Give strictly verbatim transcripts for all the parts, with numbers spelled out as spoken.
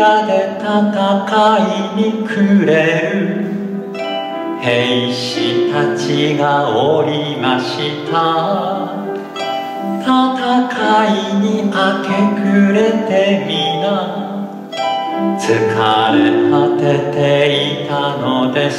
屋で戦いに暮れる兵士たちがおりました。戦いに明け暮れて皆疲れ果てていたのです。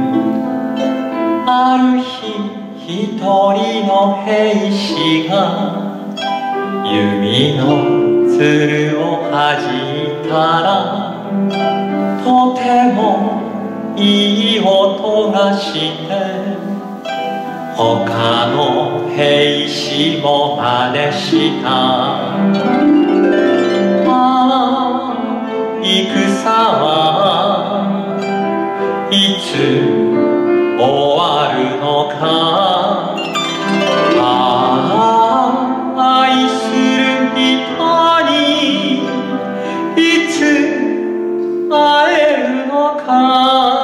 ある日一人の兵士が弓のつるをはじいたらとてもいい音がして他の兵士も真似した。ああ、戦はいつ終わるのか。ああ、愛する人にいつ会えるのか。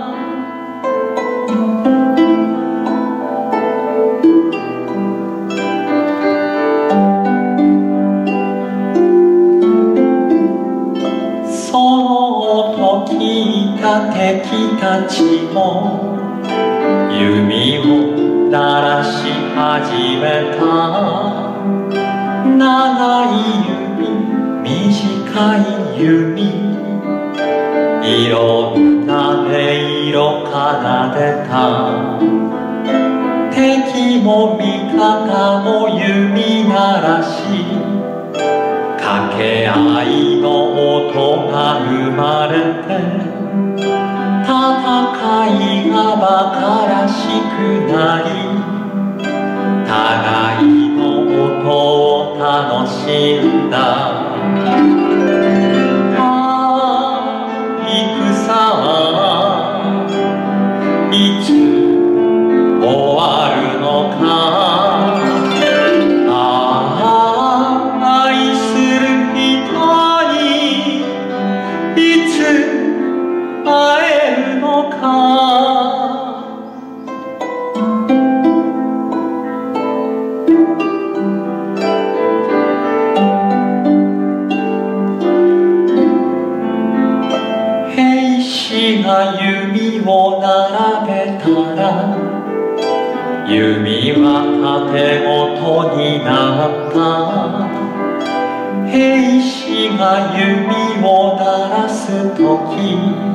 その音聞いた敵たちも弓を鳴らし始めた。長い弓、短い弓、いろんな音色奏でた。敵も味方も弓鳴らし掛け合いの音が生まれて戦いが馬鹿らしくなり互いの音を楽しんだ。ああ、戦はいつ終わるのか。兵士が弓を並べたら弓は盾ごとになった。兵士が弓を鳴らすとき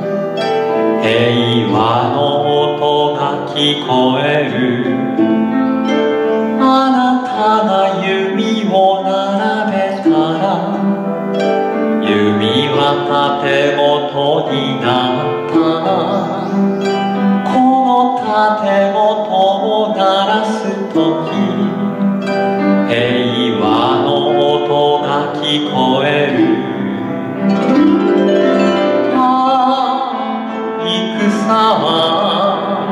平和の音が聞こえる。あなたが弓を並べたら弓は盾ごとになった。この盾ごとを鳴らすとき平和の音が聞こえる。戦は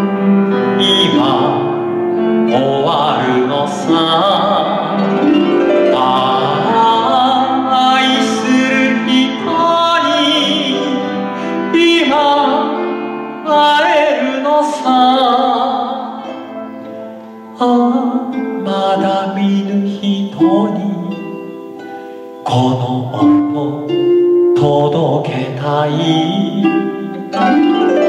今終わるのさ。ああ、愛する人に今会えるのさ。ああ、まだ見ぬ人にこの音届けたい。